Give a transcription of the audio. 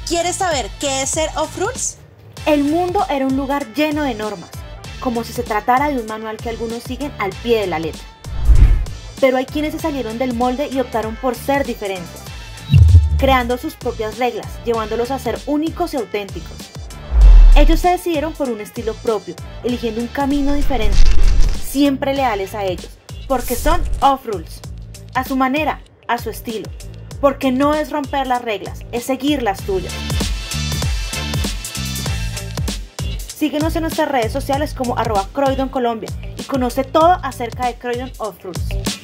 ¿Quieres saber qué es ser off-rules? El mundo era un lugar lleno de normas, como si se tratara de un manual que algunos siguen al pie de la letra. Pero hay quienes se salieron del molde y optaron por ser diferentes, creando sus propias reglas, llevándolos a ser únicos y auténticos. Ellos se decidieron por un estilo propio, eligiendo un camino diferente, siempre leales a ellos, porque son off-rules, a su manera, a su estilo, porque no es romper las reglas, es seguir las tuyas. Síguenos en nuestras redes sociales como @Croydon Colombia y conoce todo acerca de Croydon Off-Rules.